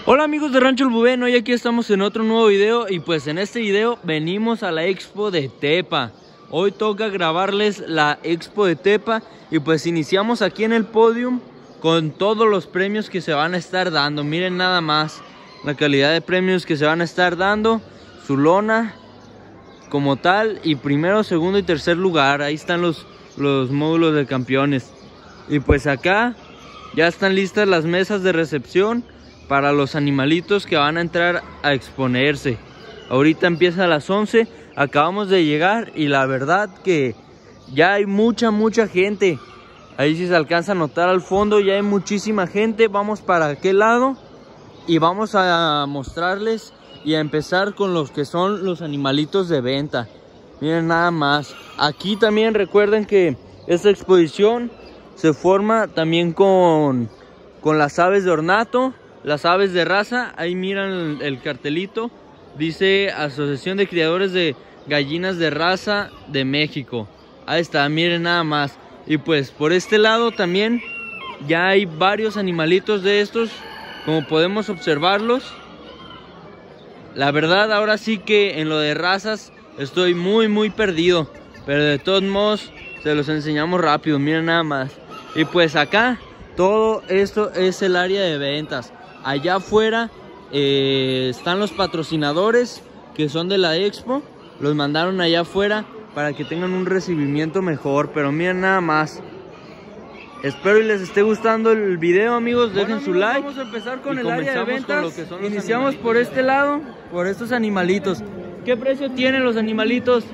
Hola amigos de Rancho El Bubén, hoy aquí estamos en otro nuevo video y pues en este video venimos a la Expo de Tepa. Hoy toca grabarles la Expo de Tepa y pues iniciamos aquí en el podium con todos los premios que se van a estar dando. Miren nada más la calidad de premios que se van a estar dando, su lona como tal y primero, segundo y tercer lugar. Ahí están los módulos de campeones. Y pues acá ya están listas las mesas de recepción para los animalitos que van a entrar a exponerse. Ahorita empieza a las 11, acabamos de llegar y la verdad que ya hay mucha gente. Ahí si se alcanza a notar al fondo ya hay muchísima gente. Vamos para aquel lado y vamos a mostrarles y a empezar con los que son los animalitos de venta. Miren nada más. Aquí también recuerden que esta exposición se forma también con las aves de ornato, las aves de raza. Ahí miran el cartelito, dice Asociación de Criadores de Gallinas de Raza de México. Ahí está, miren nada más. Y pues por este lado también ya hay varios animalitos de estos, como podemos observarlos. La verdad ahora sí que en lo de razas estoy muy perdido, pero de todos modos se los enseñamos rápido. Miren nada más. Y pues acá todo esto es el área de ventas. Allá afuera están los patrocinadores que son de la expo. Los mandaron allá afuera para que tengan un recibimiento mejor. Pero miren nada más. Espero y les esté gustando el video, amigos. Dejen su like. Vamos a empezar con el área de ventas. Iniciamos por este lado, por estos animalitos. ¿Qué precio tienen los animalitos?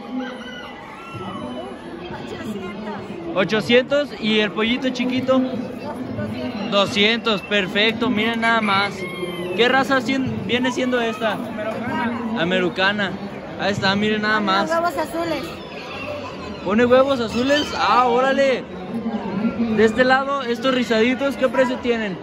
800. ¿Y el pollito chiquito? 200, perfecto, miren nada más. ¿Qué raza viene siendo esta? Americana. Ahí está, miren nada más. Huevos azules. ¿Pone huevos azules? Ah, órale. De este lado, estos rizaditos, ¿qué precio tienen?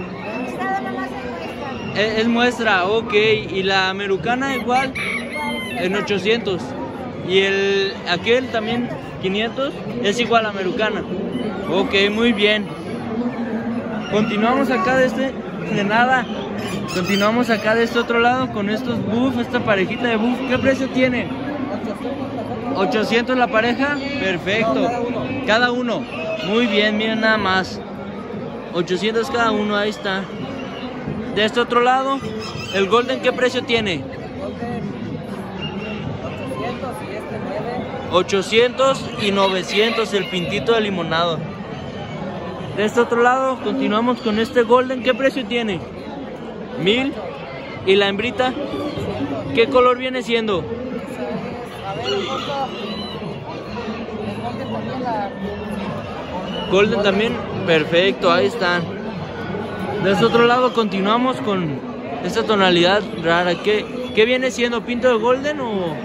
Es muestra, ok. ¿Y la americana igual? En 800. ¿Y aquel también 500? Es igual a americana. Ok, muy bien. Continuamos acá continuamos acá de este otro lado con estos buff, esta parejita de buff. ¿Qué precio tiene? 800 la pareja, perfecto. Cada uno, muy bien, miren nada más. 800 cada uno, ahí está. De este otro lado, el golden, ¿qué precio tiene? 800 y 900 el pintito de limonado. De este otro lado continuamos con este golden. ¿Qué precio tiene? 1000. ¿Y la hembrita? ¿Qué color viene siendo? Golden también. Perfecto, ahí están. De este otro lado continuamos con esta tonalidad rara. ¿Qué viene siendo? ¿Pinto de golden o...?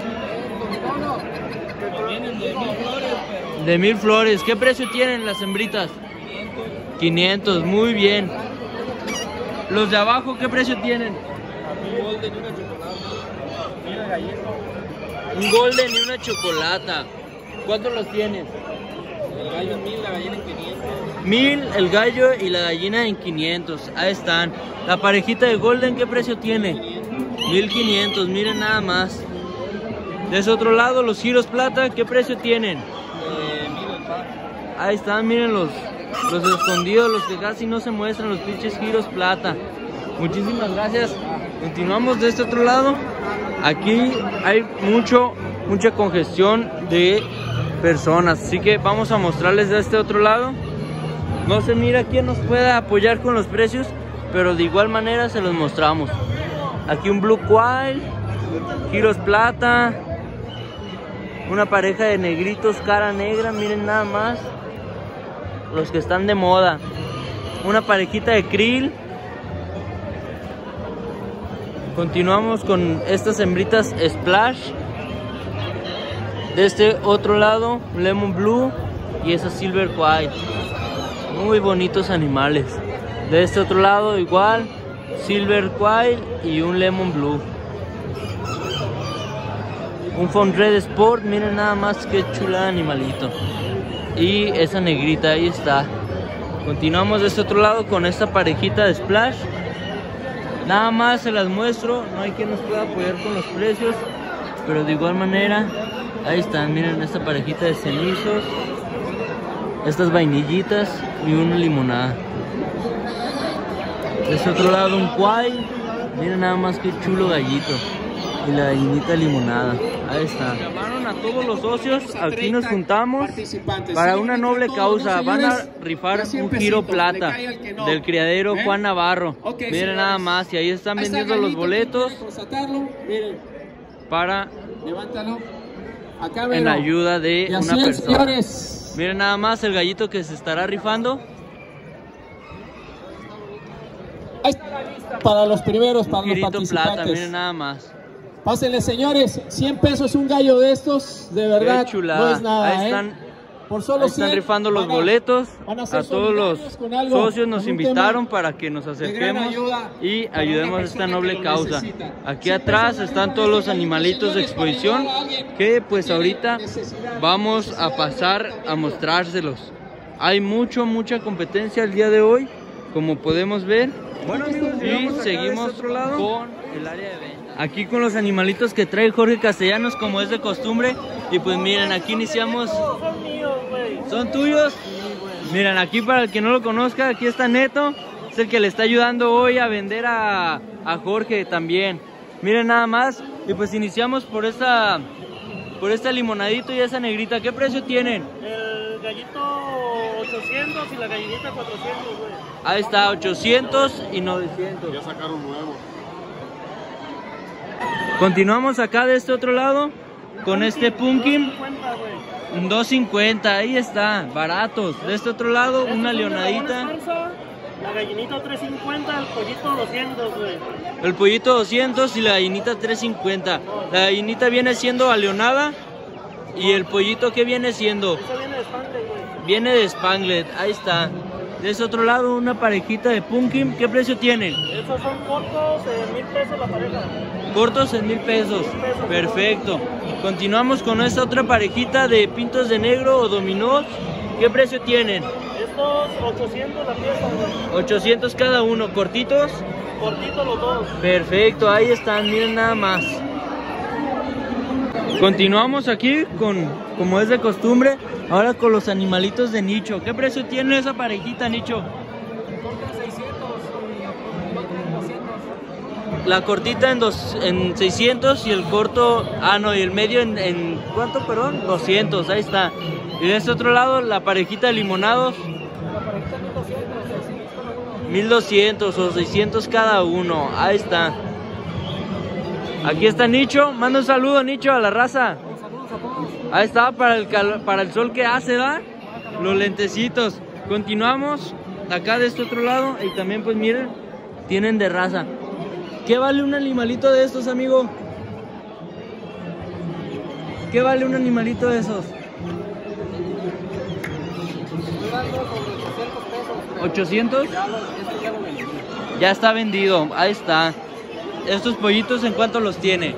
De 1000 flores. ¿Qué precio tienen las hembritas? 500, muy bien. Los de abajo, ¿qué precio tienen? Un golden y una chocolata. ¿Cuántos los tienes? El gallo en 1000, la gallina en 500. 1000 el gallo y la gallina en 500. Ahí están. La parejita de golden, ¿qué precio tiene? 1500, miren nada más. De ese otro lado, los giros plata, ¿qué precio tienen? 1000 el par. Ahí están, miren los escondidos, los que casi no se muestran, los pinches giros plata. Muchísimas gracias. Continuamos de este otro lado. Aquí hay mucha congestión de personas, así que vamos a mostrarles de este otro lado. No se mira quién nos pueda apoyar con los precios, pero de igual manera se los mostramos. Aquí un blue quail, giros plata, una pareja de negritos cara negra, miren nada más. Los que están de moda. Una parejita de krill. Continuamos con estas hembritas splash. De este otro lado, lemon blue y esa silver white. Muy bonitos animales. De este otro lado igual, silver white y un lemon blue. Un Fond Red Sport, miren nada más que chula animalito. Y esa negrita, ahí está. Continuamos de este otro lado con esta parejita de splash. Nada más se las muestro, no hay quien nos pueda apoyar con los precios, pero de igual manera, ahí están, miren esta parejita de cenizos, estas vainillitas y una limonada. De este otro lado un cuay, miren nada más que chulo gallito y la gallinita limonada. Ahí está. Llamaron a todos los socios, aquí nos juntamos para una noble causa. Van a rifar un giro plata del criadero Juan Navarro. Miren nada más, y ahí están vendiendo los boletos para en ayuda de una persona. Miren nada más el gallito que se estará rifando. Para los primeros, para los Girito participantes. plata, miren nada más. Pásenle, señores, 100 pesos un gallo de estos, de verdad, Qué chulada. no es nada, Ahí están, por solo ahí están 100, rifando los boletos. a todos los con algo, socios nos con un invitaron tema para que nos de gran acerquemos ayuda y para ayudemos una a esta persona noble que lo causa. necesita. Aquí atrás están todos los animalitos de exposición que pues ahorita vamos a pasar a mostrárselos. Hay mucha competencia el día de hoy, como podemos ver. Bueno, amigos, y seguimos con el área de venta. Aquí con los animalitos que trae Jorge Castellanos, como es de costumbre. Y pues miren, aquí iniciamos. Son míos, güey. ¿Son tuyos? Miren, aquí para el que no lo conozca, aquí está Neto. Es el que le está ayudando hoy a vender a Jorge también. Miren nada más. Y pues iniciamos por esta limonadito y esa negrita. ¿Qué precio tienen? El gallito 800 y la gallinita 400, güey. Ahí está, 800 y 900. Ya sacaron nuevo. Continuamos acá de este otro lado con este pumpkin. 250, güey. 250, ahí está, baratos. De este otro lado una leonadita. La gallinita 350, el pollito 200, güey. El pollito 200 y la gallinita 350. La gallinita viene siendo aleonada. ¿Y el pollito qué viene siendo? Eso viene de Spanglet, güey. Viene de Spanglet, ahí está. De ese otro lado una parejita de pumpkin. ¿Qué precio tienen? Esos son cortos, 1000 pesos la pareja. Cortos en 1000 pesos. Perfecto. Continuamos con esta otra parejita de pintos de negro o dominó. ¿Qué precio tienen? Estos 800 la pieza, güey. 800 cada uno. ¿Cortitos? Cortitos los dos. Perfecto, ahí están, miren nada más. Continuamos aquí con, como es de costumbre, ahora con los animalitos de nicho. ¿Qué precio tiene esa parejita, nicho? La cortita en 600 y el corto, y el medio en ¿cuánto, perdón? 200, ahí está. Y de este otro lado, la parejita de limonados. 1200 o 600 cada uno, ahí está. Aquí está Nicho, manda un saludo, Nicho, a la raza. Ahí está, para el sol que hace, ¿da? Los lentecitos. Continuamos acá de este otro lado y también pues miren, tienen de raza. ¿Qué vale un animalito de estos, amigo? ¿Qué vale un animalito de esos? 800. Ya está vendido, ahí está. Estos pollitos, ¿en cuánto los tiene?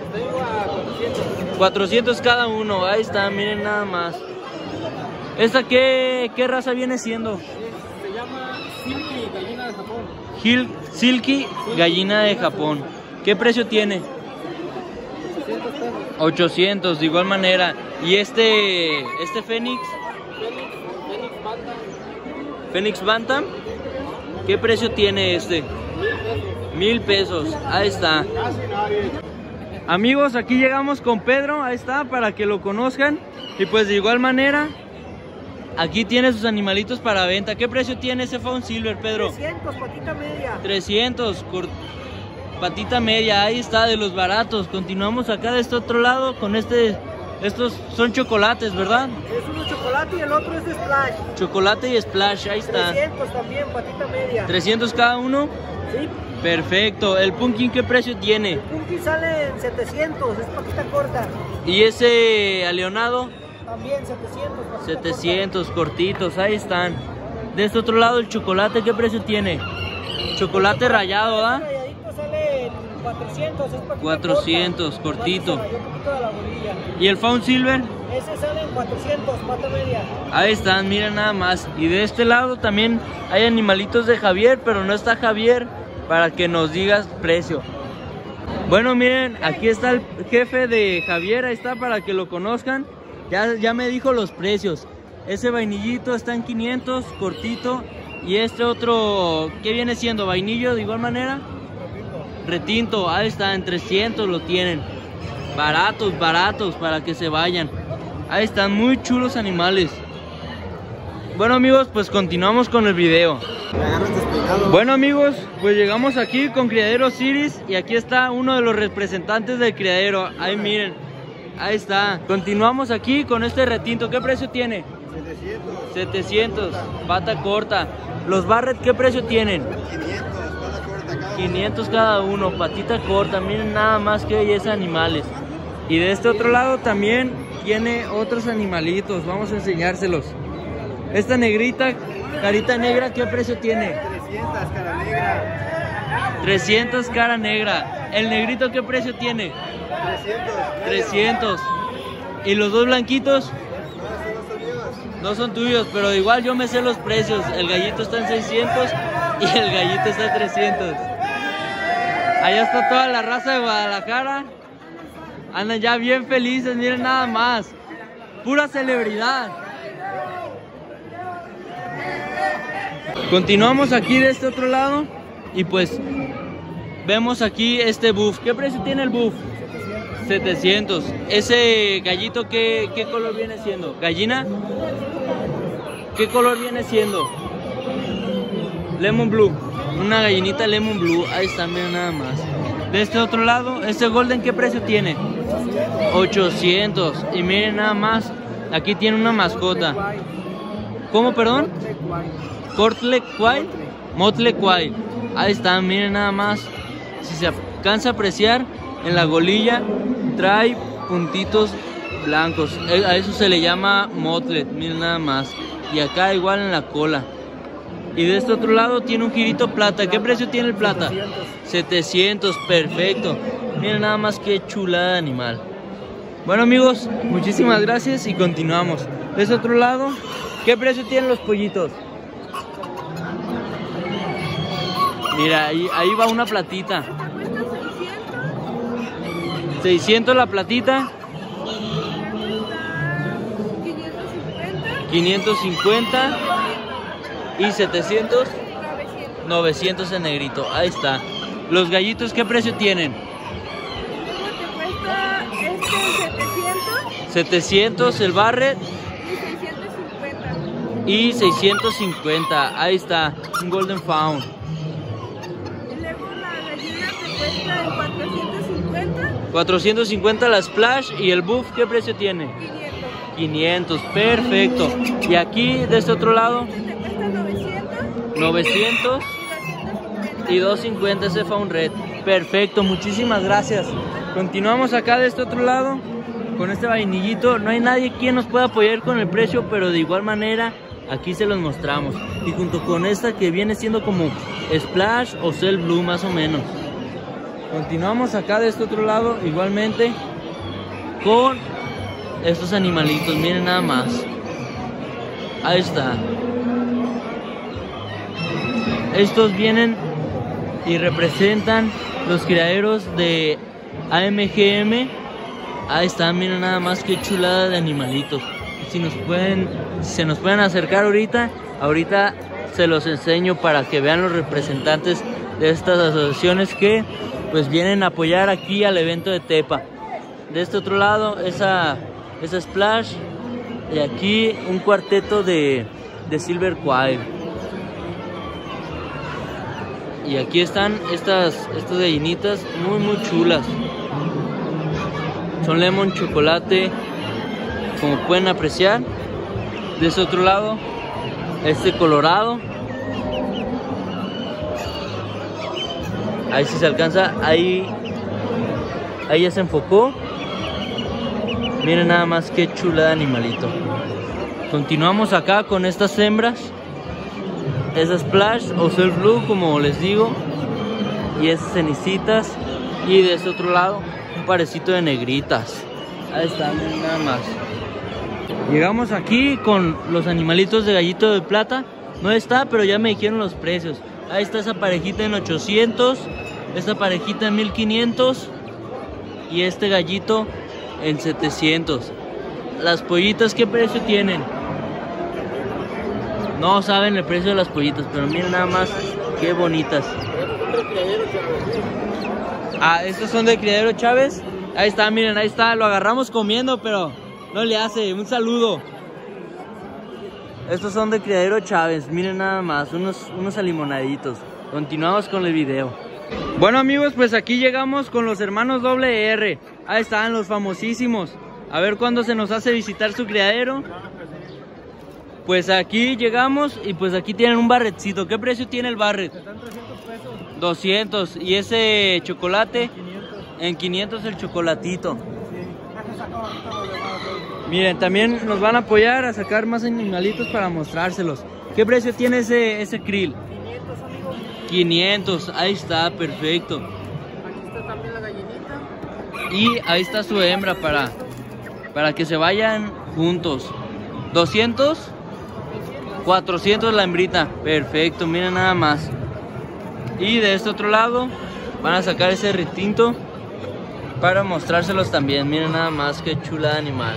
400 cada uno, ahí está, miren nada más. ¿Esta qué raza viene siendo? Se llama Silky, gallina de Japón. Silky, gallina de Japón. ¿Qué precio tiene? 800 pesos. 800, de igual manera. ¿Y este Fénix? Fénix Bantam. ¿Fénix Bantam? ¿Qué precio tiene este? 1000 pesos, ahí está. Amigos, aquí llegamos con Pedro, ahí está, para que lo conozcan. Y pues de igual manera, aquí tiene sus animalitos para venta. ¿Qué precio tiene ese Fawn Silver, Pedro? 300, patita media. 300, patita media, ahí está, de los baratos. Continuamos acá de este otro lado con estos son chocolates, ¿verdad? Es uno chocolate y el otro es de Splash. Chocolate y Splash, ahí está. 300 también, patita media. 300 cada uno. Sí. Perfecto. ¿El pumpkin qué precio tiene? El pumpkin sale en 700, es patita corta. ¿Y ese aleonado? También 700, patita 700, cortitos, ahí están. De este otro lado, el chocolate, ¿qué precio tiene? Chocolate rallado, ¿verdad? Ralladito sale en 400, es patita 400, corta. cortito. Más un poquito de la bolilla. ¿Y el Fawn Silver? Ese sale en 400, pata media. Ahí están, miren nada más. Y de este lado también hay animalitos de Javier, pero no está Javier para que nos digas precio. Bueno, miren, aquí está el jefe de Javier, ahí está para que lo conozcan. Ya me dijo los precios. Ese vainillito está en 500, cortito. Y este otro, ¿qué viene siendo? ¿Vainillo de igual manera? Retinto, ahí está, en 300 lo tienen. Baratos, baratos, para que se vayan. Ahí están, muy chulos animales. Bueno amigos, pues continuamos con el video. Bueno amigos, pues llegamos aquí con Criadero Osiris. Y aquí está uno de los representantes del criadero. Ahí miren, ahí está. Continuamos aquí con este retinto. ¿Qué precio tiene? 700, pata corta. Los Barrett, ¿qué precio tienen? 500 cada uno, patita corta. Miren nada más que belleza animales. Y de este otro lado también tiene otros animalitos. Vamos a enseñárselos. Esta negrita, carita negra, ¿qué precio tiene? 300 cara negra. 300 cara negra. ¿El negrito qué precio tiene? 300. ¿Y los dos blanquitos? No son tuyos, pero igual yo me sé los precios. El gallito está en 600 y el gallito está en 300. Allá está toda la raza de Guadalajara. Andan ya bien felices, miren nada más. Pura celebridad. Continuamos aquí de este otro lado. Y pues vemos aquí este buff. ¿Qué precio tiene el buff? 700. Ese gallito, ¿qué color viene siendo? ¿Gallina? ¿Qué color viene siendo? Lemon blue. Una gallinita lemon blue. Ahí está, miren nada más. De este otro lado, este golden, ¿qué precio tiene? 800. Y miren nada más, aquí tiene una mascota. ¿Cómo, perdón? Cortlet Wild. Motley Wild. Ahí está, miren nada más. Si se alcanza a apreciar, en la golilla trae puntitos blancos. A eso se le llama Motlet, miren nada más. Y acá igual en la cola. Y de este otro lado tiene un girito plata. ¿Qué precio tiene el plata? 700, perfecto. Miren nada más qué chulada de animal. Bueno amigos, muchísimas gracias y continuamos. De este otro lado, ¿qué precio tienen los pollitos? Mira, ahí va una platita. 600 la platita. 550 y 700, 900 en negrito. Ahí está. Los gallitos, ¿qué precio tienen? ¿Cómo te cuesta 700 el Barrett y 650? y 650. Ahí está, un Golden Fawn. Y luego la gallina te cuesta en 450. 450 la Splash y el Buff, ¿qué precio tiene? 500, perfecto. Y aquí de este otro lado, Te cuesta 900. 900 y 250 ese Fawn Red. Perfecto, muchísimas gracias. Continuamos acá de este otro lado con este vainillito. No hay nadie quien nos pueda apoyar con el precio, pero de igual manera aquí se los mostramos. Y junto con esta que viene siendo como Splash o Cell Blue más o menos. Continuamos acá de este otro lado igualmente con estos animalitos, miren nada más. Ahí está. Estos vienen y representan los criaderos de AMGM. Ahí está, miren nada más qué chulada de animalitos. Si se nos pueden acercar ahorita se los enseño para que vean los representantes de estas asociaciones que pues vienen a apoyar aquí al evento de Tepa. De este otro lado esa Splash y aquí un cuarteto de Silver Quill. Y aquí están estas gallinitas muy chulas. Son lemon chocolate, como pueden apreciar. De ese otro lado, este colorado. Ahí si se alcanza, ahí ya se enfocó. Miren nada más qué chula de animalito. Continuamos acá con estas hembras. Esas Splash o Cell Blue, como les digo. Y esas cenicitas. Y de este otro lado, un parecito de negritas. Ahí están, miren nada más. Llegamos aquí con los animalitos de gallito de plata. No está, pero ya me dijeron los precios. Ahí está esa parejita en 800, esta parejita en 1500 y este gallito en 700. Las pollitas, ¿qué precio tienen? No saben el precio de las pollitas, pero miren nada más qué bonitas. Ah, estos son de Criadero Chávez. Ahí está, miren, ahí está, lo agarramos comiendo, pero no le hace. Un saludo. Estos son de Criadero Chávez, miren nada más, unos alimonaditos. Continuamos con el video. Bueno amigos, pues aquí llegamos con los hermanos WR. Ahí están los famosísimos. A ver cuándo se nos hace visitar su criadero. Pues aquí llegamos y pues aquí tienen un barretcito. ¿Qué precio tiene el barret? Están 300 pesos. 200. ¿Y ese chocolate? 500. En 500 el chocolatito. Miren, también nos van a apoyar a sacar más animalitos para mostrárselos. ¿Qué precio tiene ese krill? 500, amigos. 500, ahí está, perfecto. Aquí está también la gallinita. Y ahí está su hembra para que se vayan juntos. 200, 400 la hembrita, perfecto, miren nada más. Y de este otro lado van a sacar ese retinto para mostrárselos también. Miren nada más qué chula de animal.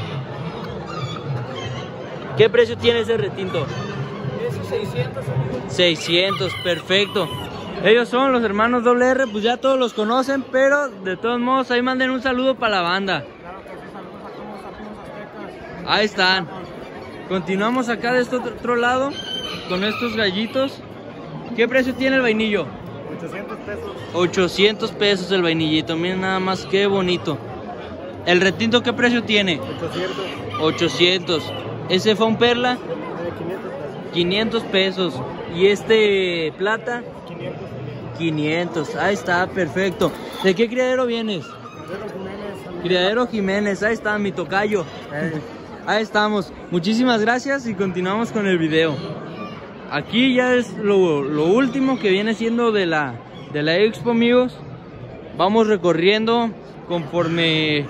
¿Qué precio tiene ese retinto? Eso 600, amigos. 600, perfecto. Ellos son los hermanos WR, pues ya todos los conocen, pero de todos modos ahí manden un saludo para la banda. Claro que sí, saludos a todos los aztecas. Ahí están. Continuamos acá de este otro lado con estos gallitos. ¿Qué precio tiene el vainillo? 800 pesos. 800 pesos el vainillito, miren nada más qué bonito. ¿El retinto qué precio tiene? 800. 800. ¿Ese fue un perla? 500 pesos. ¿Y este plata? 500. Ahí está, perfecto. ¿De qué criadero vienes? Criadero Jiménez, ahí está mi tocayo. Ahí estamos. Muchísimas gracias y continuamos con el video. Aquí ya es lo último que viene siendo de la expo, amigos. Vamos recorriendo conforme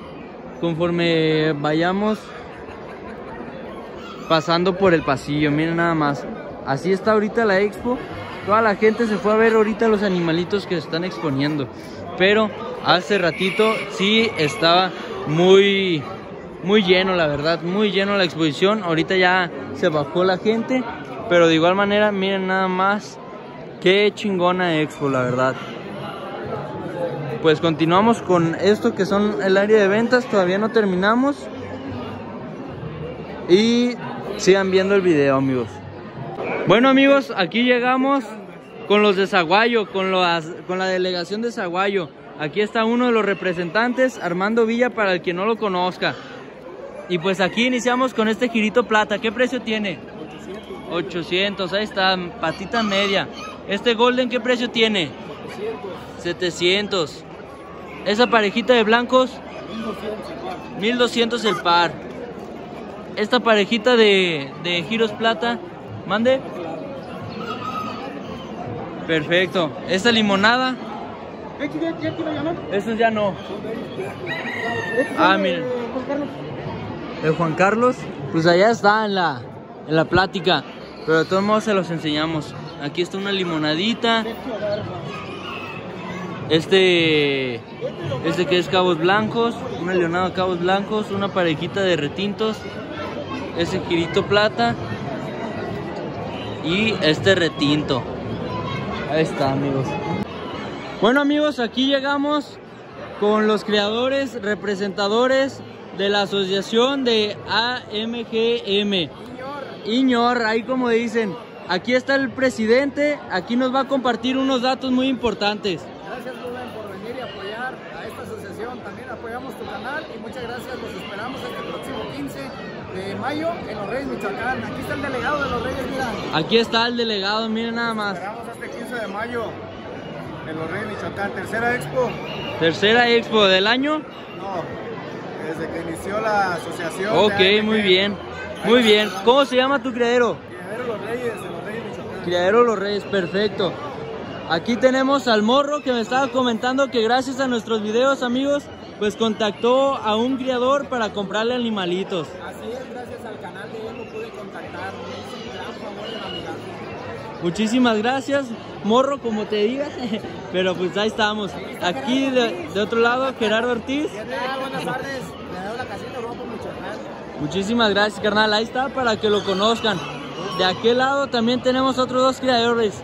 vayamos pasando por el pasillo. Miren nada más. Así está ahorita la expo. Toda la gente se fue a ver ahorita los animalitos que se están exponiendo. Pero hace ratito sí estaba muy lleno, la verdad. Muy lleno la exposición. Ahorita ya se bajó la gente. Pero de igual manera, miren nada más. Qué chingona expo, la verdad. Pues continuamos con esto que son el área de ventas. Todavía no terminamos. Y sigan viendo el video, amigos. Bueno, amigos, aquí llegamos con los de Zaguayo, con la delegación de Zaguayo. Aquí está uno de los representantes, Armando Villa, para el que no lo conozca. Y pues aquí iniciamos con este girito plata. ¿Qué precio tiene? 800, ahí está, patita media. Este golden, ¿qué precio tiene? 700. Esa parejita de blancos, 1200 el par. Esta parejita de giros plata, mande. Perfecto. Esta limonada, esos ya no. Ah, miren, el Juan Carlos, pues allá está en la plática, pero de todos modos se los enseñamos. Aquí está una limonadita. Este que es cabos blancos, una leonada cabos blancos, una parejita de retintos, ese girito plata y este retinto. Ahí está, amigos. Bueno, amigos, aquí llegamos con los creadores, representadores de la asociación de AMGM. Iñor, ahí como dicen. Aquí está el presidente, aquí nos va a compartir unos datos muy importantes. Gracias, Rubén, por venir y apoyar a esta asociación. También apoyamos tu canal y muchas gracias. Los esperamos este próximo 15 de mayo en Los Reyes, Michoacán. Aquí está el delegado de Los Reyes, mira. Aquí está el delegado, miren nada más. Esperamos este 15 de mayo en Los Reyes, Michoacán. Tercera expo. Tercera expo del año. No, desde que inició la asociación. Ok, muy bien. Muy bien. ¿Cómo se llama tu criadero? Criadero Los Reyes, de Los Reyes, Michoacán. Criadero Los Reyes, perfecto. Aquí tenemos al morro que me estaba comentando que gracias a nuestros videos, amigos, pues contactó a un criador para comprarle animalitos. Así es, gracias al canal de él lo pude contactar. Me hizo un gran favor de navegar. Muchísimas gracias, morro, como te digas. Pero pues ahí estamos. Aquí de otro lado, Gerardo Ortiz. Buenas tardes, me da la casita, Grupo Michoacán. Muchísimas gracias, carnal. Ahí está para que lo conozcan. De aquel lado también tenemos otros dos criadores.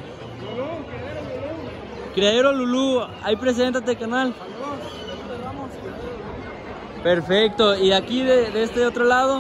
Criadero Lulú, ahí preséntate, canal. Perfecto. Y aquí de este otro lado,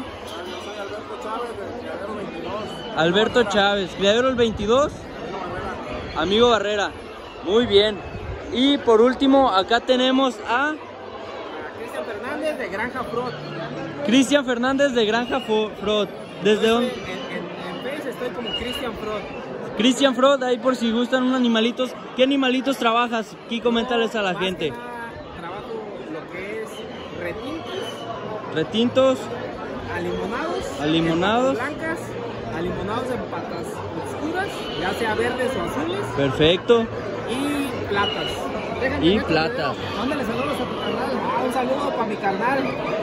Alberto Chávez, criadero el 22, amigo Barrera. Muy bien. Y por último, acá tenemos a Cristian Fernández de Granja Frot. Cristian Fernández de Granja Frot. ¿Desde dónde? En Face estoy como Cristian Frot. Cristian Frot, ahí por si gustan unos animalitos. ¿Qué animalitos trabajas? Aquí coméntales a la gente. Trabajo lo que es Retintos, alimonados, blancas, alimonados en patas oscuras, ya sea verdes o azules. Perfecto. Y platas. Y platas. Mándale saludos a tu carnal. Un saludo para mi carnal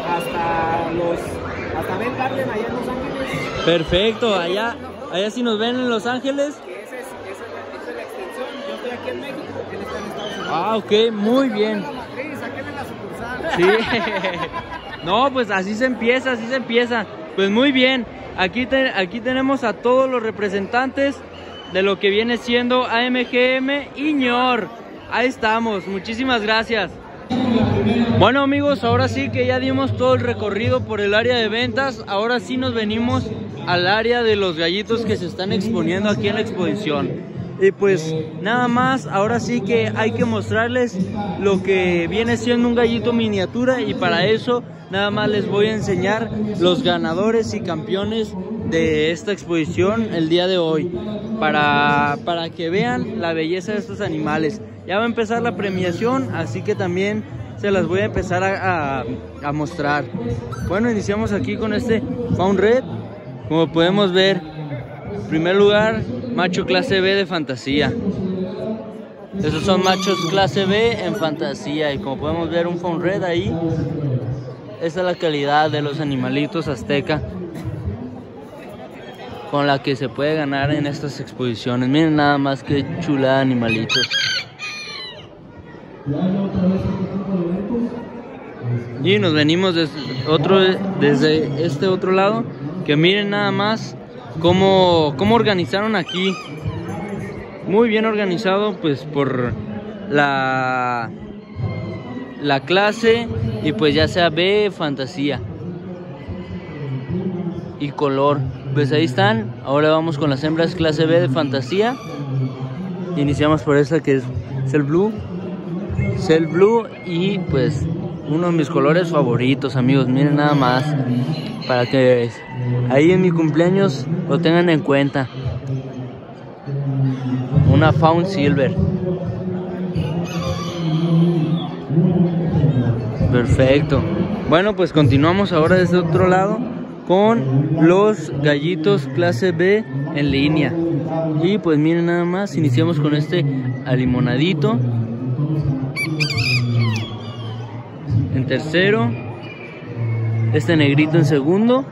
hasta Ben Garden allá en Los Ángeles. Perfecto, allá si nos ven en Los Ángeles. Que esa es la extensión. Yo estoy aquí en México, él está en Estados Unidos. Ah, ok, muy bien. Sáquenle la sucursal. Sí. No, pues así se empieza. Pues muy bien. Aquí tenemos a todos los representantes de lo que viene siendo AMGM y ñor. Ahí estamos, muchísimas gracias. Bueno amigos, ahora sí que ya dimos todo el recorrido por el área de ventas. Ahora sí nos venimos al área de los gallitos que se están exponiendo aquí en la exposición. Y pues nada más, ahora sí que hay que mostrarles lo que viene siendo un gallito miniatura. Y para eso nada más les voy a enseñar los ganadores y campeones de esta exposición el día de hoy, para que vean la belleza de estos animales. Ya va a empezar la premiación, así que también se las voy a empezar a mostrar. Bueno, iniciamos aquí con este Fawn Red. Como podemos ver, en primer lugar, macho clase B de fantasía. Estos son machos clase B en fantasía. Y como podemos ver, un Fawn Red ahí. Esta es la calidad de los animalitos azteca con la que se puede ganar en estas exposiciones. Miren nada más que chulada de animalitos. Y nos venimos desde este otro lado, que miren nada más cómo organizaron aquí. Muy bien organizado, pues por la clase, y pues ya sea B, fantasía y color. Pues ahí están. Ahora vamos con las hembras clase B de fantasía. Iniciamos por esta que es Cell Blue, y pues uno de mis colores favoritos, amigos. Miren nada más, para que ahí en mi cumpleaños lo tengan en cuenta. Una Fawn Silver. Perfecto. Bueno, pues continuamos ahora desde otro lado con los gallitos clase B en línea. Y pues miren nada más, iniciamos con este alimonadito en tercero, este negrito en segundo,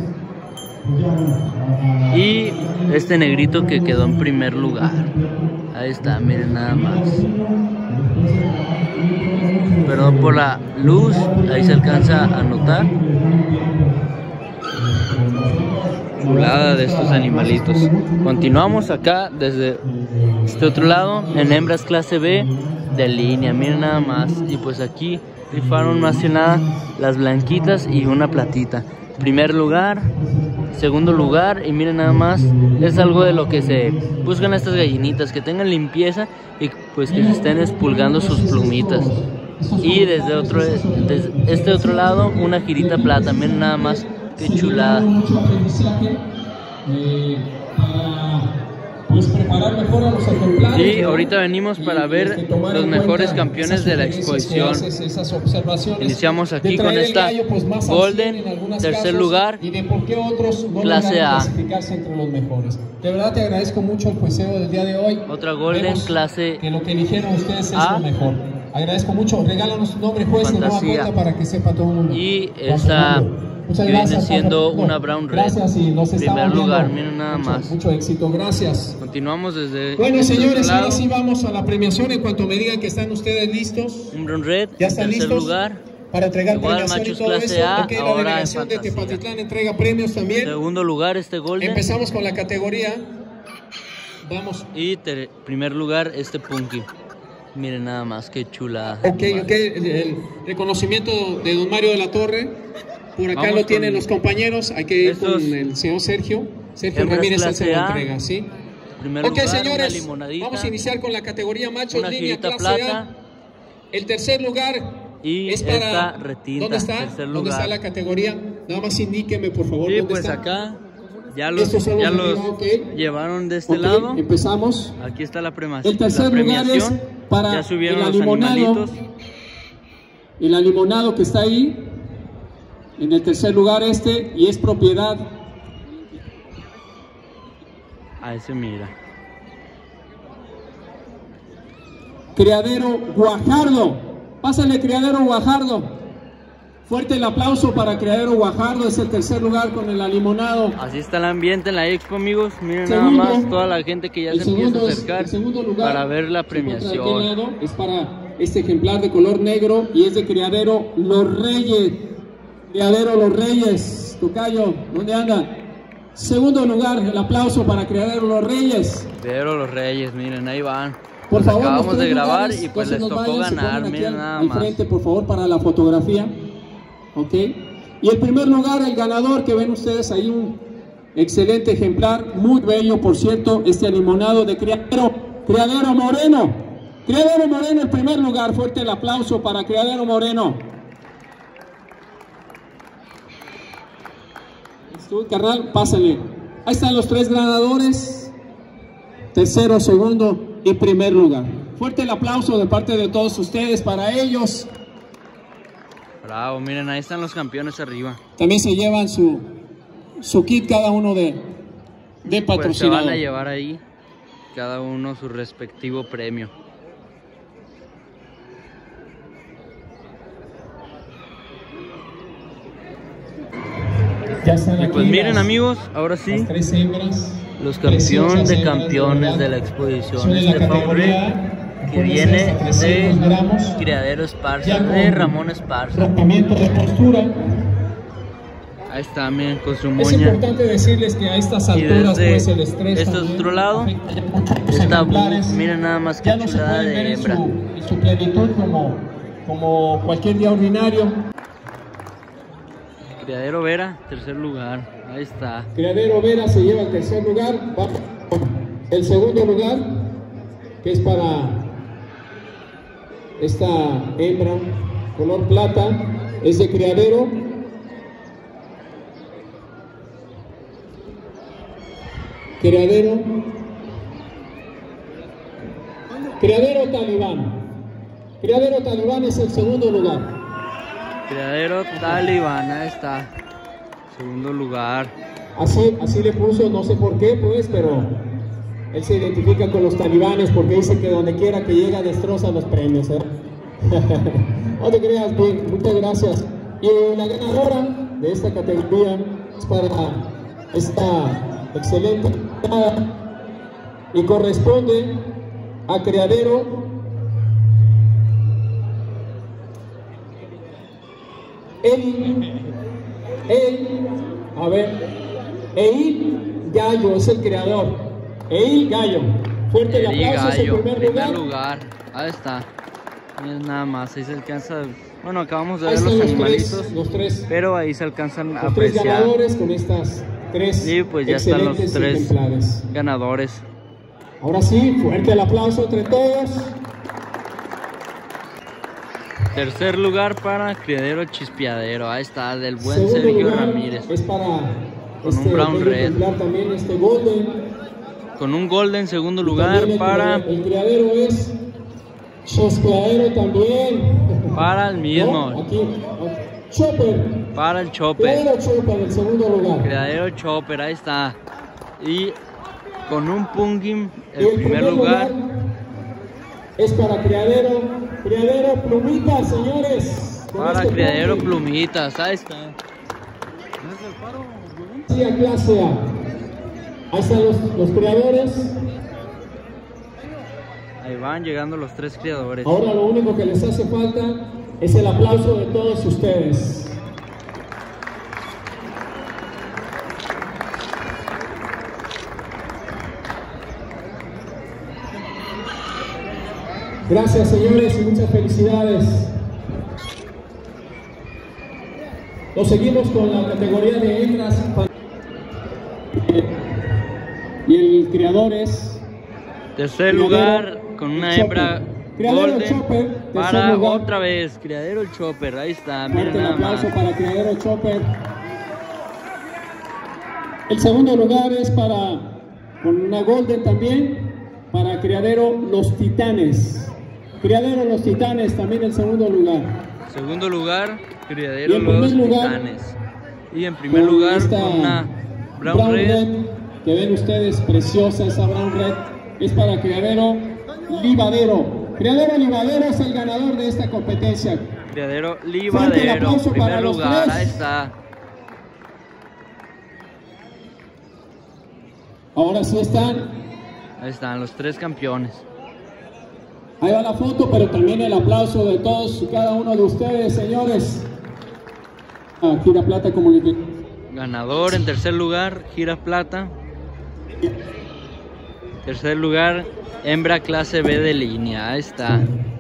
y este negrito que quedó en primer lugar. Ahí está, miren nada más. Perdón por la luz, ahí se alcanza a notar. Chulada de estos animalitos. Continuamos acá desde este otro lado en hembras clase B de línea. Miren nada más. Y pues aquí rifaron más que nada las blanquitas y una platita. Primer lugar, segundo lugar, y miren nada más, es algo de lo que se buscan estas gallinitas, que tengan limpieza y pues que se estén expulgando sus plumitas. Y desde este otro lado, una girita plata. Miren nada más, qué chulada. Y ahorita venimos para ver los mejores campeones de la exposición. Iniciamos aquí con esta Golden, tercer lugar, clase A. De verdad te agradezco mucho el jueceo del día de hoy. Otra Golden, clase que lo que eligieron ustedes es lo mejor. Agradezco mucho. Regálanos tu nombre, juez, de nueva cuenta para que sepa todo el mundo. Y esta Muchas que gracias. viene siendo Carlos. una Brown Red. Gracias y nos Primer estamos lugar, viendo. miren nada más. Mucho éxito, gracias. Continuamos desde Bueno, este señores, otro ahora lado. sí vamos a la premiación. En cuanto me digan que están ustedes listos, Un Brown Red, ¿ya en están tercer listos lugar. para entregar Igual premiación y machos todo clase eso? A, Ok, la ahora en delegación de fantasía. Tepatitlán entrega premios también. Segundo lugar este Golden. Empezamos con la categoría. Vamos. Y primer lugar este Punky. Miren nada más, qué chula. Ok, el reconocimiento de don Mario de la Torre. Por acá Vamos lo tienen con los compañeros. Hay que ir estos con el señor Sergio. Sergio hembras Ramírez él clase se lo A. entrega, ¿sí? Primer Ok, lugar, una señores, limonadita, vamos a iniciar con la categoría machos, una línea girita clase plata. A. El tercer lugar Y es para... esta retinta, ¿Dónde está? tercer ¿Dónde lugar. está la categoría? Nada más indíqueme, por favor, Y ¿dónde pues está? acá ya los Estos son los de arriba, ok. llevaron de este Ok, lado. empezamos. Aquí está la, El tercer lugar es para ya subieron el los alimonado. animalitos. El alimonado que está ahí. En el tercer lugar y es propiedad. Ahí se mira. Criadero Guajardo. Pásale, Criadero Guajardo. Fuerte el aplauso para Criadero Guajardo. Es el tercer lugar con el alimonado. Así está el ambiente en la expo, amigos. Miren Segundo, nada más toda la gente que ya se empieza a acercar el segundo lugar para ver la se encuentra de aquel premiación. lado. Es para este ejemplar de color negro y es de Criadero Los Reyes. Criadero Los Reyes. Tocayo, ¿dónde anda? Segundo lugar, el aplauso para Criadero Los Reyes. Pero los Reyes, miren, ahí van. Por Los favor, acabamos los de tres grabar lugares, y pues entonces les nos tocó vayan, se ganar, ponen aquí miren al nada más. frente, por favor, para la fotografía. Ok. Y el primer lugar, el ganador, que ven ustedes ahí, un excelente ejemplar, muy bello, por cierto, este alimonado de Criadero Moreno. Criadero Moreno, el primer lugar. Fuerte el aplauso para Criadero Moreno. Tú, carnal, pásale. Ahí están los tres ganadores. Tercero, segundo y primer lugar. Fuerte el aplauso de parte de todos ustedes para ellos. Bravo, miren, ahí están los campeones arriba. También se llevan su kit cada uno de Pues se patrocinador. van a llevar ahí cada uno su respectivo premio. Ya están Y aquí pues miren, las- amigos, ahora sí, las tres hembras. los campeones Preciosas de hembras, campeones verdad. de la exposición. Son de la Este Brown categoría Red A, que pones viene hasta 300 gramos. de Criadero Esparza, Ya de con Ramón Esparza. Rompimiento de postura. Ahí está, miren, con su Es moña. importante decirles que a estas Y alturas desde pues el estrés este también otro lado, afecta mucho a los esta ejemplares. miren nada más que Ya no se chulada pueden ver de en hembra. su plenitud como cualquier día ordinario. Criadero Vera, tercer lugar. Ahí está. Criadero Vera se lleva el tercer lugar. Vamos con el segundo lugar, que es para esta hembra color plata, es de Criadero. Criadero Talibán. Criadero Talibán es el segundo lugar. Criadero Talibán, ahí está. Segundo lugar. Así le puso, no sé por qué, pues, pero él se identifica con los talibanes porque dice que donde quiera que llega destroza los premios. No te creas, bien, muchas gracias. Y la ganadora de esta categoría es para esta excelente ganada y corresponde a Criadero Eil Gallo es el creador. Eil Gallo. Fuerte el Eri aplauso, es el Gallo, primer lugar. lugar. Ahí está. Miren nada más, ahí se alcanza. Bueno, acabamos de Ahí ver los están animalitos, los tres pero ahí se alcanzan a los tres apreciar. ganadores con estas tres Y pues ya están los excelentes tres ejemplares. ganadores. Ahora sí, fuerte el aplauso entre todos. Tercer lugar para Criadero Chispeadero. Ahí está, del buen Segundo Sergio lugar Ramírez. es para Con un Brown bello Red. ejemplar también, este Golden. Con un Golden segundo Y lugar también el criadero es Chospeadero también. para el mismo. No, aquí, Chopper. Para el Chopper. Criadero Chopper en segundo lugar. Criadero Chopper, ahí está. Y con un Pungim, Y el primer lugar. es para Criadero Plumitas, señores. Con Para este Criadero Pungim. Plumitas, ahí está. Sí, a clase A. Ahí están los criadores. Ahí van llegando los 3 criadores. Ahora lo único que les hace falta es el aplauso de todos ustedes. Gracias, señores, y muchas felicidades. Nos seguimos con la categoría de hembras y el criadores. Tercer lugar con una hembra golden para otra vez Criadero el Chopper. Ahí está, miren Fuerte el nada más. aplauso para Criadero Chopper. El segundo lugar es para, con una golden también, para Criadero Los Titanes. Criadero Los Titanes también el segundo lugar. Segundo lugar, Criadero en Los primer lugar, Titanes. Y en primer lugar esta con una Brown Red. que ven ustedes, preciosa esa Brown Red, es para Criadero Livadero. Criadero Livadero es el ganador de esta competencia. Criadero Fuerte el Livadero, aplauso para primer los lugar, tres. ahí está. Ahora sí están. Ahí están los 3 campeones. Ahí va la foto, pero también el aplauso de todos y cada uno de ustedes, señores. Gira Plata Comunicación. Ganador en tercer lugar, Gira Plata. Tercer lugar, hembra clase B de línea. Ahí está.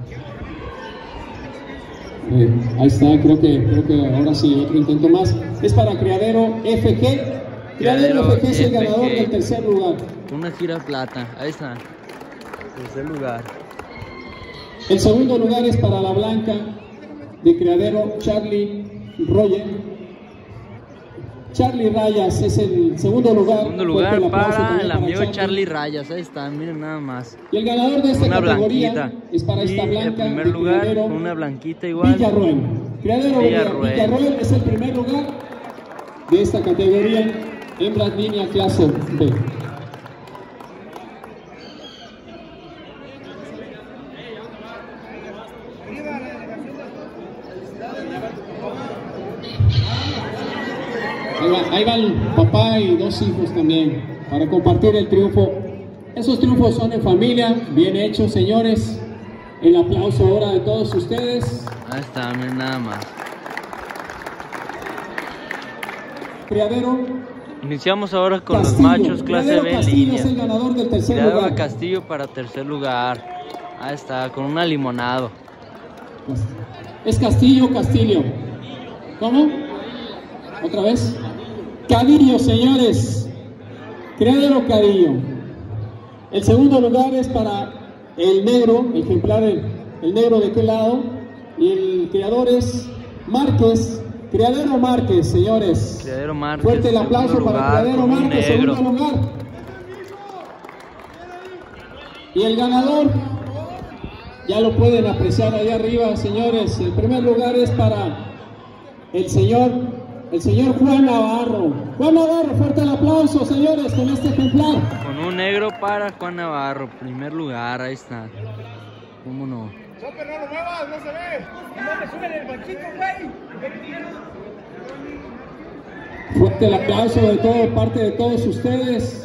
Ahí está, creo que ahora sí, otro intento más. Es para Criadero FG. Criadero FG es el ganador del tercer lugar. Una Gira Plata. Ahí está. Tercer lugar. El segundo lugar es para la blanca de Criadero Charlie Roger. Charlie Rayas es el segundo lugar. Segundo lugar para también el para amigo Charlie Rayas. Ahí está, miren nada más. Y el ganador de esta Una categoría blanquita. es para esta Y blanca en primer de lugar, Criadero una blanquita igual. Villarroel. Criadero Villarroel. Villarroel es el primer lugar de esta categoría, hembras línea clase B. Ahí va el papá y 2 hijos también para compartir el triunfo. Esos triunfos son en familia, bien hechos, señores. El aplauso ahora de todos ustedes. Ahí está, miren nada más. Criadero Iniciamos ahora con Castillo. los machos clase Criadero B en Castillo es el línea. ganador del tercer Criadero lugar. Castillo para tercer lugar. Ahí está, con una limonado. Es Castillo, Castillo. ¿Cómo? ¿Otra vez? Cadillo, señores. Criadero Cadillo. El segundo lugar es para el negro, el ejemplar, el negro de qué lado. Y el criador es Márquez. Criadero Márquez, señores. Criadero Márquez. Fuerte el aplauso segundo para lugar, Criadero con un Márquez, negro. segundo lugar. Y el ganador, ya lo pueden apreciar ahí arriba, señores. El primer lugar es para el señor Juan Navarro. Juan Navarro, fuerte el aplauso, señores, con este ejemplar. Con un negro para Juan Navarro. Primer lugar, ahí está. ¿Cómo no? Chopper, no lo muevas, no se ve. No me suben el banquito, güey. Fuerte el aplauso de todo, parte de todos ustedes.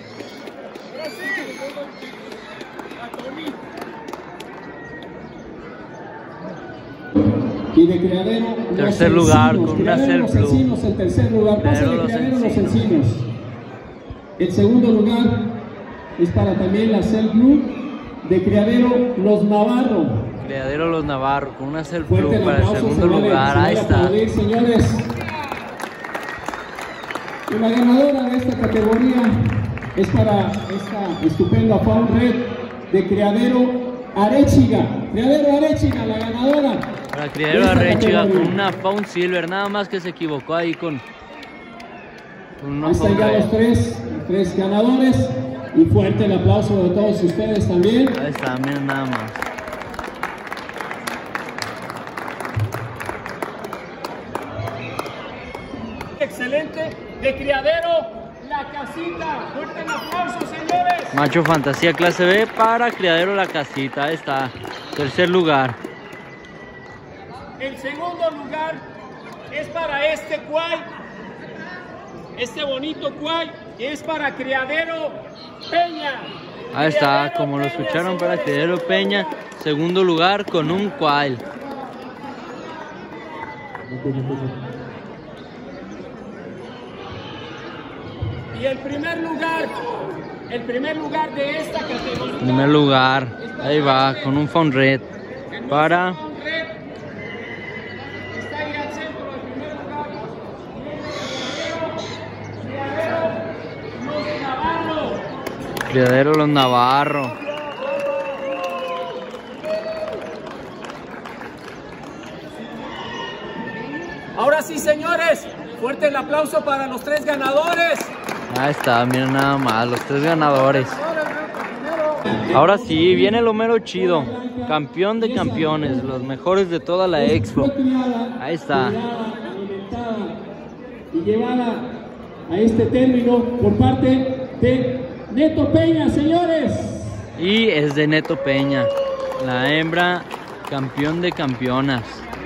Y de Criadero Tercer Los lugar, Encinos. con una Criadero Los Cell Blue. Encinos, el tercer lugar. Pasa Criadero de Los Criadero Los Encinos. Encinos. El segundo lugar es para también la Cell Blue de Criadero Los Navarro. Criadero Los Navarro con una Cell Fuerte Blue el para el aplauso, segundo señores. lugar. Se Ahí vale está. aplaudir, señores. Y la ganadora de esta categoría es para esta estupenda Faun Red de Criadero Arechiga. Criadero Arechiga, la ganadora. Para Criadero de esta Arrechiga con categoría. una Faun Silver. Nada más que se equivocó ahí con una Ahí están Faun ya Red. los tres ganadores. Y fuerte el aplauso de todos ustedes también. Ahí está, miren nada más. Excelente de Criadero La Casita. Fuerte el aplauso, señores. Macho Fantasía clase B para Criadero La Casita. Ahí está. Tercer lugar. El segundo lugar es para este cual este bonito cuay que es para Criadero Peña. Ahí está, Criadero como lo Peña, escucharon, para señores. Criadero Peña, segundo lugar con un cual. Y el primer lugar de esta categoría. Primer lugar, ahí va, con un Found Red para Está ahí al centro del primer lugar. Criadero Los Navarro. Ahora sí, señores, fuerte el aplauso para los 3 ganadores. Ahí está, miren nada más, los 3 ganadores. Ahora sí, viene lo mero chido. Campeón de campeones, los mejores de toda la expo. Ahí está. Alimentada y llevada a este término por parte de Neto Peña, señores. Y es de Neto Peña, la hembra campeón de campeonas.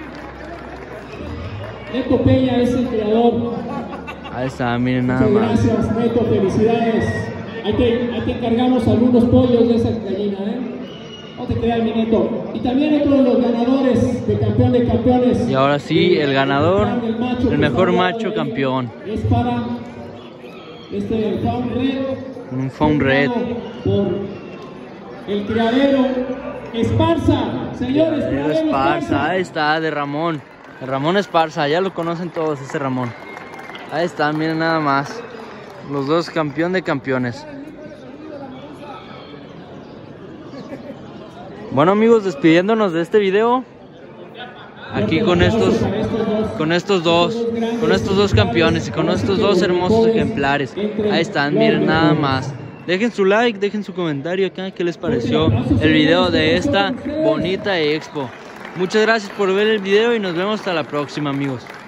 Neto Peña es el creador. Ahí está, miren nada Muchas más. gracias, Neto, felicidades. Hay que encargarnos algunos pollos de esa gallina, ¿eh? No te creas, mi Neto. Y también otro de los ganadores de campeón de campeones. Y ahora sí, el ganador, el mejor macho campeón. Es para este Found Red. Un Found Red. Por el Criadero Esparza, señores. Criadero Esparza, ahí está, de Ramón. De Ramón Esparza, ya lo conocen todos, ese Ramón. Ahí está, miren nada más. Los dos campeón de campeones. Bueno, amigos, despidiéndonos de este video. Aquí con estos dos campeones y con estos dos hermosos ejemplares. Ahí están, miren nada más. Dejen su like, dejen su comentario acá, qué les pareció el video de esta bonita expo. Muchas gracias por ver el video y nos vemos hasta la próxima, amigos.